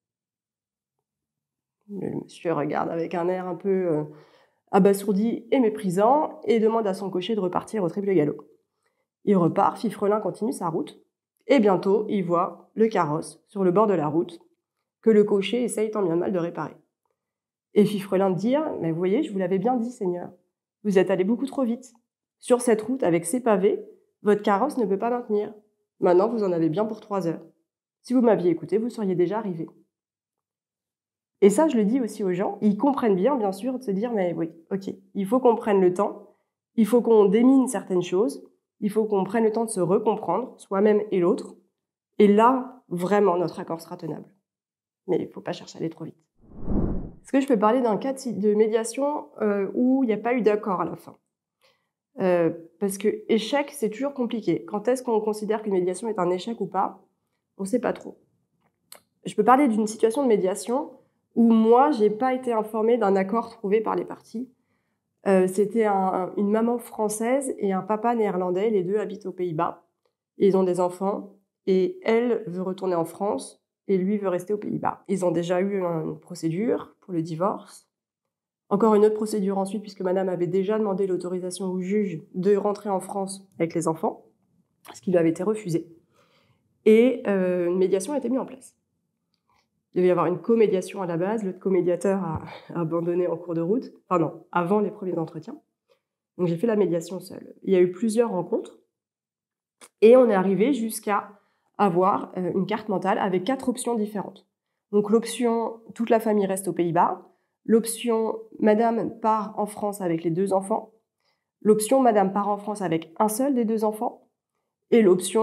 Le monsieur regarde avec un air un peu abasourdi et méprisant et demande à son cocher de repartir au triple galop. Il repart, Fifrelin continue sa route et bientôt il voit le carrosse sur le bord de la route que le cocher essaye tant bien mal de réparer. Et Fifrelin dit « Mais vous voyez, je vous l'avais bien dit, Seigneur, vous êtes allé beaucoup trop vite. Sur cette route avec ces pavés, votre carrosse ne peut pas maintenir. Maintenant, vous en avez bien pour 3 heures. Si vous m'aviez écouté, vous seriez déjà arrivé. » Et ça, je le dis aussi aux gens. Ils comprennent bien sûr, de se dire « Mais oui, ok, il faut qu'on prenne le temps, il faut qu'on démine certaines choses, il faut qu'on prenne le temps de se recomprendre, soi-même et l'autre. Et là, vraiment, notre accord sera tenable. Mais il ne faut pas chercher à aller trop vite. » Est-ce que je peux parler d'un cas de médiation où il n'y a pas eu d'accord à la fin ? Parce que échec, c'est toujours compliqué. Quand est-ce qu'on considère qu'une médiation est un échec ou pas ? On ne sait pas trop. Je peux parler d'une situation de médiation où moi, je n'ai pas été informée d'un accord trouvé par les parties. C'était une maman française et un papa néerlandais. Les deux habitent aux Pays-Bas. Ils ont des enfants et elle veut retourner en France et lui veut rester aux Pays-Bas. Ils ont déjà eu une procédure pour le divorce. Encore une autre procédure ensuite, puisque madame avait déjà demandé l'autorisation au juge de rentrer en France avec les enfants, ce qui lui avait été refusé. Et une médiation a été mise en place. Il devait y avoir une comédiation à la base, le comédiateur a abandonné en cours de route, enfin non, avant les premiers entretiens. Donc j'ai fait la médiation seule. Il y a eu plusieurs rencontres, et on est arrivé jusqu'à avoir une carte mentale avec 4 options différentes. Donc l'option « toute la famille reste aux Pays-Bas », l'option « Madame part en France avec les 2 enfants », l'option « Madame part en France avec un seul des 2 enfants », et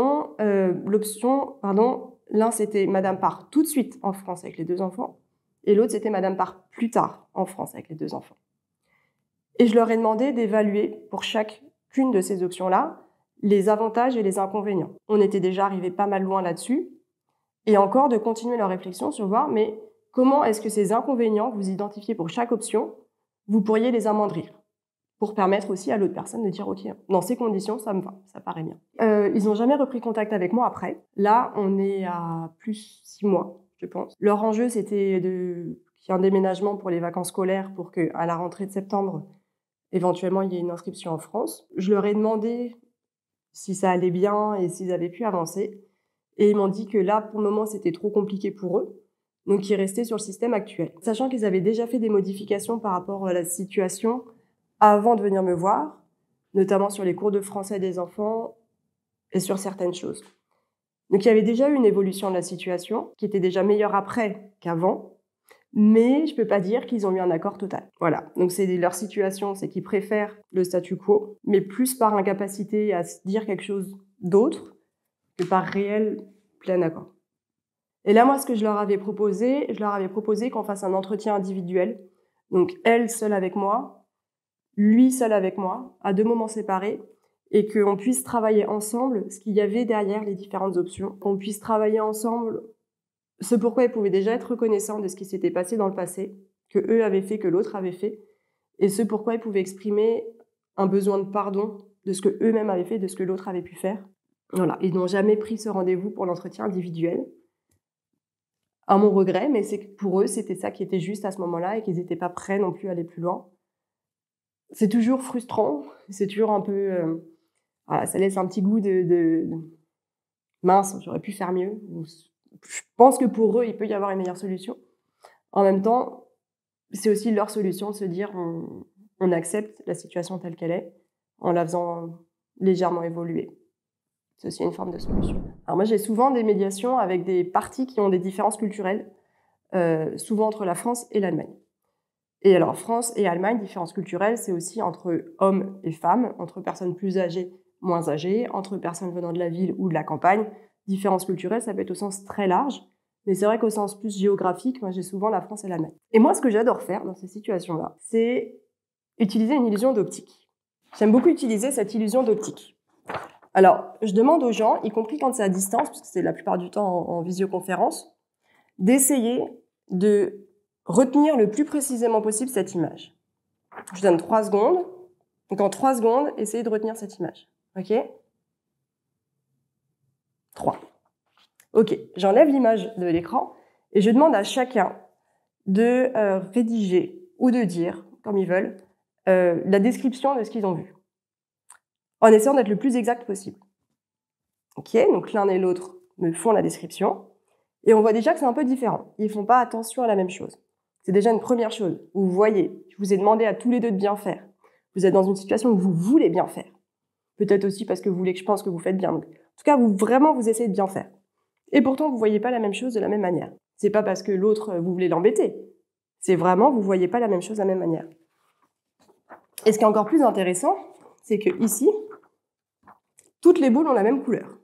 l'un c'était « Madame part tout de suite en France avec les 2 enfants », et l'autre c'était « Madame part plus tard en France avec les 2 enfants ». Et je leur ai demandé d'évaluer pour chacune de ces options-là les avantages et les inconvénients. On était déjà arrivé pas mal loin là-dessus, et encore de continuer leur réflexion sur voir, mais comment est-ce que ces inconvénients que vous identifiez pour chaque option, vous pourriez les amoindrir pour permettre aussi à l'autre personne de dire « Ok, dans ces conditions, ça me va, ça paraît bien. » Ils n'ont jamais repris contact avec moi après. Là, on est à plus 6 mois, je pense. Leur enjeu, c'était qu'il y ait un déménagement pour les vacances scolaires pour qu'à la rentrée de septembre, éventuellement, il y ait une inscription en France. Je leur ai demandé si ça allait bien et s'ils avaient pu avancer. Et ils m'ont dit que là, pour le moment, c'était trop compliqué pour eux, donc qui restaient sur le système actuel. Sachant qu'ils avaient déjà fait des modifications par rapport à la situation avant de venir me voir, notamment sur les cours de français des enfants et sur certaines choses. Donc il y avait déjà eu une évolution de la situation, qui était déjà meilleure après qu'avant, mais je ne peux pas dire qu'ils ont eu un accord total. Voilà, donc c'est leur situation, c'est qu'ils préfèrent le statu quo, mais plus par incapacité à se dire quelque chose d'autre que par réel plein accord. Et là, moi, ce que je leur avais proposé qu'on fasse un entretien individuel, donc elle seule avec moi, lui seul avec moi, à 2 moments séparés, et qu'on puisse travailler ensemble ce qu'il y avait derrière les différentes options, qu'on puisse travailler ensemble ce pourquoi ils pouvaient déjà être reconnaissants de ce qui s'était passé dans le passé, que eux avaient fait, que l'autre avait fait, et ce pourquoi ils pouvaient exprimer un besoin de pardon de ce que eux-mêmes avaient fait, de ce que l'autre avait pu faire. Voilà, ils n'ont jamais pris ce rendez-vous pour l'entretien individuel. À mon regret, mais c'est que pour eux, c'était ça qui était juste à ce moment-là et qu'ils n'étaient pas prêts non plus à aller plus loin. C'est toujours frustrant, c'est toujours un peu... voilà, ça laisse un petit goût de mince, j'aurais pu faire mieux. Je pense que pour eux, il peut y avoir une meilleure solution. En même temps, c'est aussi leur solution de se dire on accepte la situation telle qu'elle est en la faisant légèrement évoluer. C'est aussi une forme de solution. Alors moi, j'ai souvent des médiations avec des parties qui ont des différences culturelles, souvent entre la France et l'Allemagne. Et alors, France et Allemagne, différences culturelles, c'est aussi entre hommes et femmes, entre personnes plus âgées, moins âgées, entre personnes venant de la ville ou de la campagne. Différences culturelles, ça peut être au sens très large, mais c'est vrai qu'au sens plus géographique, moi j'ai souvent la France et l'Allemagne. Et moi, ce que j'adore faire dans ces situations-là, c'est utiliser une illusion d'optique. J'aime beaucoup utiliser cette illusion d'optique. Alors, je demande aux gens, y compris quand c'est à distance, parce que c'est la plupart du temps en visioconférence, d'essayer de retenir le plus précisément possible cette image. Je donne 3 secondes. Donc en 3 secondes, essayez de retenir cette image. OK ? 3. OK, j'enlève l'image de l'écran et je demande à chacun de rédiger ou de dire, comme ils veulent, la description de ce qu'ils ont vu, en essayant d'être le plus exact possible. OK, donc l'un et l'autre me font la description et on voit déjà que c'est un peu différent. Ils ne font pas attention à la même chose. C'est déjà une première chose. Vous voyez, je vous ai demandé à tous les deux de bien faire. Vous êtes dans une situation où vous voulez bien faire. Peut-être aussi parce que vous voulez que je pense que vous faites bien. Donc, en tout cas, vous essayez de bien faire. Et pourtant, vous ne voyez pas la même chose de la même manière. C'est pas parce que l'autre, vous voulez l'embêter. C'est vraiment, vous ne voyez pas la même chose de la même manière. Et ce qui est encore plus intéressant, c'est que ici, toutes les boules ont la même couleur.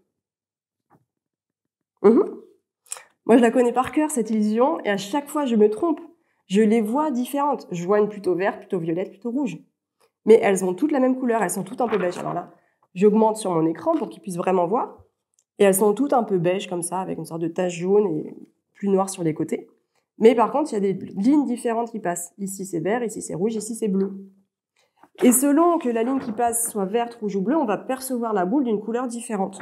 Moi, je la connais par cœur, cette illusion, et à chaque fois, je me trompe. Je les vois différentes. Je vois une plutôt verte, plutôt violette, plutôt rouge. Mais elles ont toutes la même couleur, elles sont toutes un peu beige. Alors là, j'augmente sur mon écran pour qu'ils puissent vraiment voir. Et elles sont toutes un peu beige comme ça, avec une sorte de tache jaune et plus noire sur les côtés. Mais par contre, il y a des lignes différentes qui passent. Ici, c'est vert, ici, c'est rouge, ici, c'est bleu. Et selon que la ligne qui passe soit verte, rouge ou bleue, on va percevoir la boule d'une couleur différente.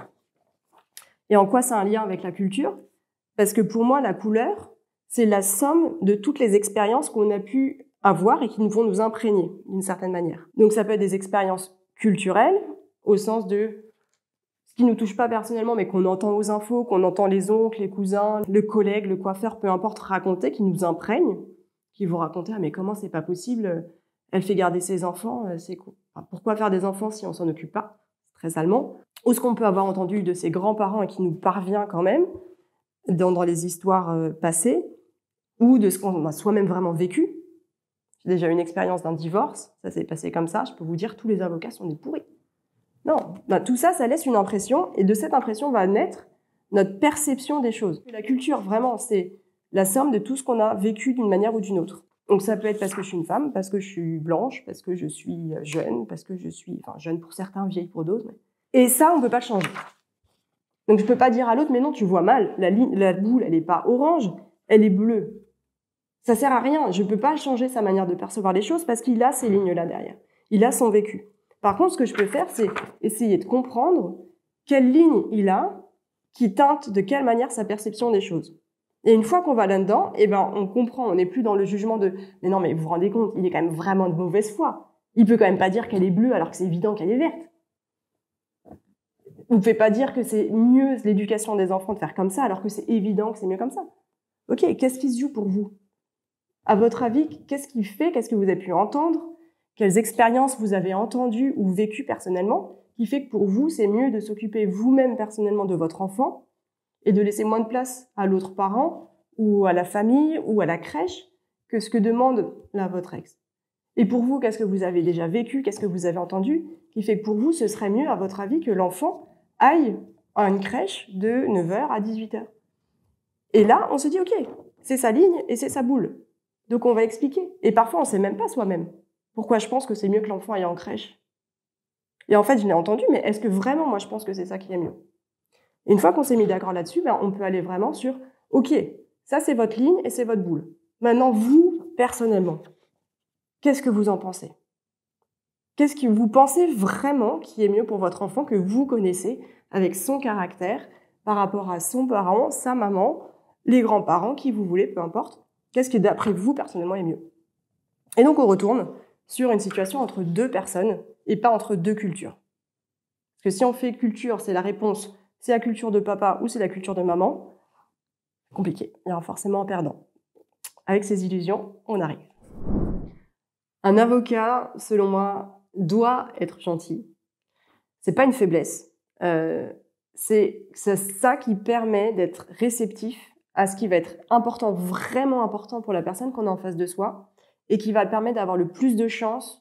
Et en quoi ça a un lien avec la culture ? Parce que pour moi, la couleur, c'est la somme de toutes les expériences qu'on a pu avoir et qui vont nous imprégner d'une certaine manière. Donc ça peut être des expériences culturelles, au sens de ce qui ne nous touche pas personnellement, mais qu'on entend aux infos, qu'on entend les oncles, les cousins, le collègue, le coiffeur, peu importe, raconter, qui nous imprègnent, qui vont raconter « Ah mais comment c'est pas possible ? Elle fait garder ses enfants, c'est quoi ? Enfin, pourquoi faire des enfants si on s'en occupe pas ?» C'est très allemand. Ou ce qu'on peut avoir entendu de ses grands-parents et qui nous parvient quand même, dans les histoires passées, ou de ce qu'on a soi-même vraiment vécu. J'ai déjà eu une expérience d'un divorce, ça s'est passé comme ça, je peux vous dire, tous les avocats sont des pourris. Non, tout ça, ça laisse une impression, et de cette impression va naître notre perception des choses. La culture, vraiment, c'est la somme de tout ce qu'on a vécu d'une manière ou d'une autre. Donc ça peut être parce que je suis une femme, parce que je suis blanche, parce que je suis jeune, parce que je suis, enfin jeune pour certains, vieille pour d'autres. Et ça, on ne peut pas le changer. Donc je ne peux pas dire à l'autre, mais non, tu vois mal, la boule, elle n'est pas orange, elle est bleue. Ça sert à rien, je ne peux pas changer sa manière de percevoir les choses parce qu'il a ces lignes-là derrière. Il a son vécu. Par contre, ce que je peux faire, c'est essayer de comprendre quelle ligne il a qui teinte de quelle manière sa perception des choses. Et une fois qu'on va là-dedans, eh ben, on comprend, on n'est plus dans le jugement de « mais non, mais vous vous rendez compte, il est quand même vraiment de mauvaise foi. Il peut quand même pas dire qu'elle est bleue alors que c'est évident qu'elle est verte. » Vous ne pouvez pas dire que c'est mieux l'éducation des enfants de faire comme ça alors que c'est évident que c'est mieux comme ça. Ok, qu'est-ce qui se joue pour vous? À votre avis, qu'est-ce qui fait, qu'est-ce que vous avez pu entendre? Quelles expériences vous avez entendues ou vécues personnellement qui fait que pour vous, c'est mieux de s'occuper vous-même personnellement de votre enfant et de laisser moins de place à l'autre parent ou à la famille ou à la crèche que ce que demande là votre ex? Et pour vous, qu'est-ce que vous avez déjà vécu? Qu'est-ce que vous avez entendu qui fait que pour vous, ce serait mieux, à votre avis, que l'enfant aille à une crèche de 9h à 18h? Et là, on se dit, OK, c'est sa ligne et c'est sa boule. Donc, on va expliquer. Et parfois, on ne sait même pas soi-même pourquoi je pense que c'est mieux que l'enfant aille en crèche. Et en fait, je l'ai entendu, mais est-ce que vraiment, moi, je pense que c'est ça qui est mieux? Et une fois qu'on s'est mis d'accord là-dessus, on peut aller vraiment sur, OK, ça, c'est votre ligne et c'est votre boule. Maintenant, vous, personnellement, qu'est-ce que vous en pensez? Qu'est-ce que vous pensez vraiment qui est mieux pour votre enfant que vous connaissez avec son caractère par rapport à son parent, sa maman, les grands-parents, qui vous voulez, peu importe. Qu'est-ce qui, d'après vous, personnellement, est mieux? Et donc, on retourne sur une situation entre deux personnes et pas entre deux cultures. Parce que si on fait culture, c'est la réponse, c'est la culture de papa ou c'est la culture de maman, compliqué. Il y aura forcément un perdant. Avec ces illusions, on arrive. Un avocat, selon moi, doit être gentil. C'est pas une faiblesse. C'est ça qui permet d'être réceptif à ce qui va être important, vraiment important pour la personne qu'on a en face de soi et qui va permettre d'avoir le plus de chances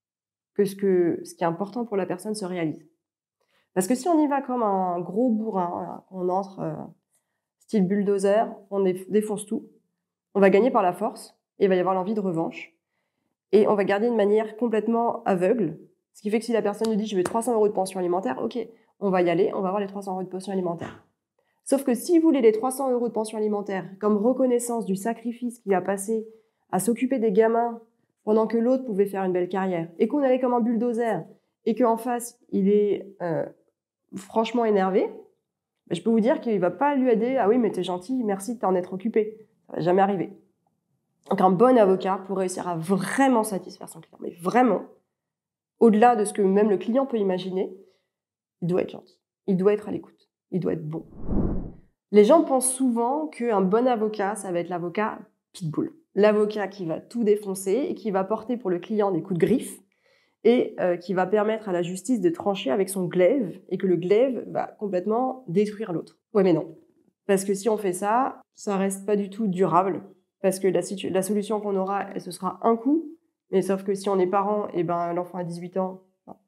que ce qui est important pour la personne se réalise. Parce que si on y va comme un gros bourrin, on entre style bulldozer, on défonce tout, on va gagner par la force et il va y avoir l'envie de revanche. Et on va garder une manière complètement aveugle. Ce qui fait que si la personne nous dit « je veux 300 € de pension alimentaire », ok, on va y aller, on va avoir les 300 € de pension alimentaire. Sauf que si vous voulez les 300 € de pension alimentaire comme reconnaissance du sacrifice qu'il a passé à s'occuper des gamins pendant que l'autre pouvait faire une belle carrière, et qu'on allait comme un bulldozer, et qu'en face, il est franchement énervé, je peux vous dire qu'il ne va pas lui aider « ah oui, mais t'es gentil, merci de t'en être occupé ». Ça ne va jamais arriver. Donc un bon avocat, pour réussir à vraiment satisfaire son client, mais vraiment, au-delà de ce que même le client peut imaginer, il doit être gentil, il doit être à l'écoute, il doit être bon. Les gens pensent souvent qu'un bon avocat, ça va être l'avocat pitbull. L'avocat qui va tout défoncer et qui va porter pour le client des coups de griffe et qui va permettre à la justice de trancher avec son glaive et que le glaive va complètement détruire l'autre. Ouais, mais non. Parce que si on fait ça, ça reste pas du tout durable. Parce que la solution qu'on aura, ce sera un coup. Mais sauf que si on est parent, et l'enfant a 18 ans,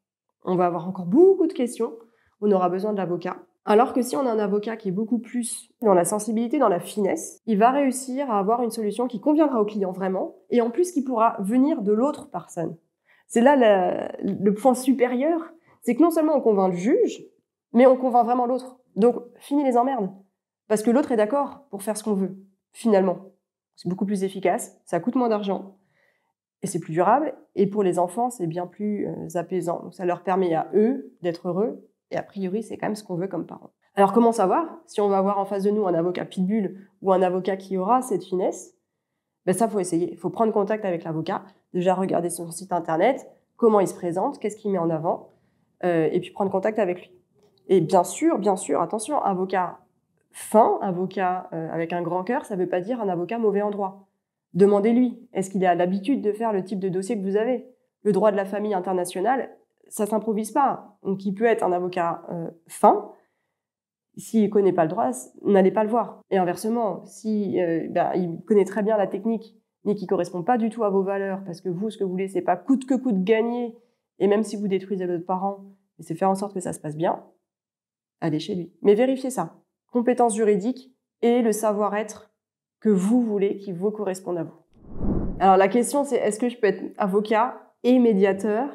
on va avoir encore beaucoup de questions. On aura besoin de l'avocat. Alors que si on a un avocat qui est beaucoup plus dans la sensibilité, dans la finesse, il va réussir à avoir une solution qui conviendra au client vraiment, et en plus qui pourra venir de l'autre personne. C'est là le point supérieur, c'est que non seulement on convainc le juge, mais on convainc vraiment l'autre. Donc, fini les emmerdes. Parce que l'autre est d'accord pour faire ce qu'on veut, finalement. C'est beaucoup plus efficace, ça coûte moins d'argent, et c'est plus durable. Et pour les enfants, c'est bien plus apaisant. Donc, ça leur permet à eux d'être heureux. Et a priori, c'est quand même ce qu'on veut comme parents. Alors, comment savoir si on va avoir en face de nous un avocat pitbull ou un avocat qui aura cette finesse? Ça, il faut essayer. Il faut prendre contact avec l'avocat, déjà regarder son site internet, comment il se présente, qu'est-ce qu'il met en avant, et puis prendre contact avec lui. Et bien sûr, attention, avocat fin, avocat avec un grand cœur, ça ne veut pas dire un avocat mauvais en droit. Demandez-lui, est-ce qu'il a l'habitude de faire le type de dossier que vous avez? Le droit de la famille internationale, ça ne s'improvise pas. Donc, il peut être un avocat fin. S'il ne connaît pas le droit, n'allez pas le voir. Et inversement, si il connaît très bien la technique, mais qui ne correspond pas du tout à vos valeurs, parce que vous, ce que vous voulez, c'est pas coûte que coûte gagner, et même si vous détruisez l'autre parent, c'est faire en sorte que ça se passe bien, allez chez lui. Mais vérifiez ça. Compétences juridiques et le savoir-être que vous voulez, qui vous correspondent à vous. Alors la question, c'est est-ce que je peux être avocat et médiateur?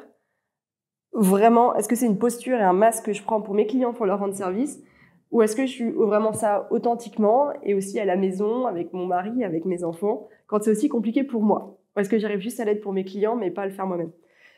Vraiment, est-ce que c'est une posture et un masque que je prends pour mes clients pour leur rendre service? Ou est-ce que je suis vraiment ça authentiquement et aussi à la maison, avec mon mari, avec mes enfants, quand c'est aussi compliqué pour moi? Ou est-ce que j'arrive juste à l'aide pour mes clients, mais pas à le faire moi-même?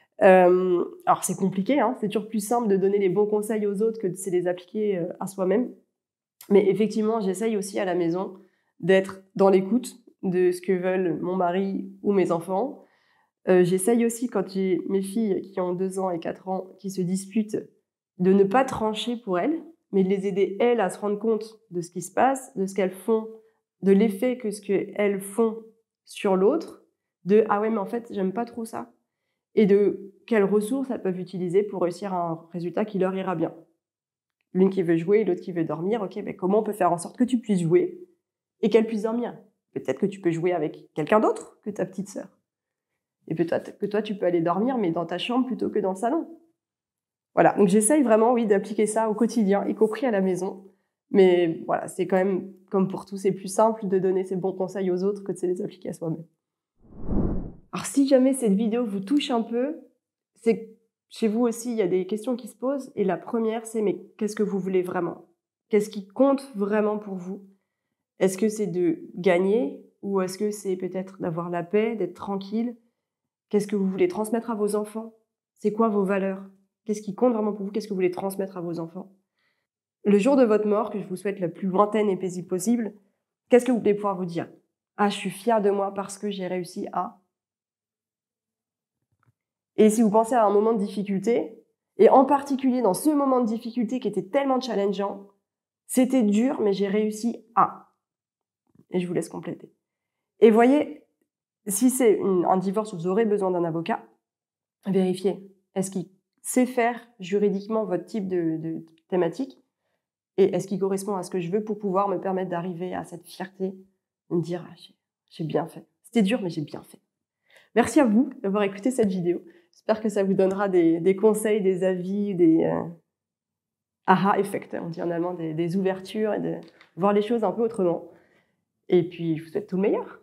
Alors c'est compliqué, hein, c'est toujours plus simple de donner les bons conseils aux autres que de les appliquer à soi-même. Mais effectivement, j'essaye aussi à la maison d'être dans l'écoute de ce que veulent mon mari ou mes enfants. J'essaye aussi, quand j'ai mes filles qui ont 2 ans et 4 ans, qui se disputent, de ne pas trancher pour elles, mais de les aider, elles, à se rendre compte de ce qui se passe, de ce qu'elles font de l'effet que ce qu'elles font sur l'autre, de « ah ouais, mais en fait, j'aime pas trop ça », et de quelles ressources elles peuvent utiliser pour réussir un résultat qui leur ira bien. L'une qui veut jouer et l'autre qui veut dormir, ok, ben comment on peut faire en sorte que tu puisses jouer et qu'elle puisse dormir? Peut-être que tu peux jouer avec quelqu'un d'autre que ta petite sœur. Et peut-être que toi, tu peux aller dormir, mais dans ta chambre plutôt que dans le salon. Voilà, donc j'essaye vraiment, oui, d'appliquer ça au quotidien, y compris à la maison. Mais voilà, c'est quand même, comme pour tout, c'est plus simple de donner ces bons conseils aux autres que de se les appliquer à soi-même. Alors si jamais cette vidéo vous touche un peu, c'est que chez vous aussi, il y a des questions qui se posent. Et la première, c'est mais qu'est-ce que vous voulez vraiment? Qu'est-ce qui compte vraiment pour vous? Est-ce que c'est de gagner ou est-ce que c'est peut-être d'avoir la paix, d'être tranquille? Qu'est-ce que vous voulez transmettre à vos enfants? C'est quoi vos valeurs? Qu'est-ce qui compte vraiment pour vous? Qu'est-ce que vous voulez transmettre à vos enfants? Le jour de votre mort, que je vous souhaite la plus lointaine et paisible possible, qu'est-ce que vous voulez pouvoir vous dire? Ah, je suis fière de moi parce que j'ai réussi à... Et si vous pensez à un moment de difficulté, et en particulier dans ce moment de difficulté qui était tellement challengeant, c'était dur, mais j'ai réussi à... Et je vous laisse compléter. Et voyez, si c'est un divorce où vous aurez besoin d'un avocat, vérifiez. Est-ce qu'il sait faire juridiquement votre type de thématique? Et est-ce qu'il correspond à ce que je veux pour pouvoir me permettre d'arriver à cette fierté, de me dire ah, j'ai bien fait. C'était dur, mais j'ai bien fait. Merci à vous d'avoir écouté cette vidéo. J'espère que ça vous donnera des conseils, des avis, des aha effect, on dit en allemand, des ouvertures et de voir les choses un peu autrement. Et puis, je vous souhaite tout le meilleur.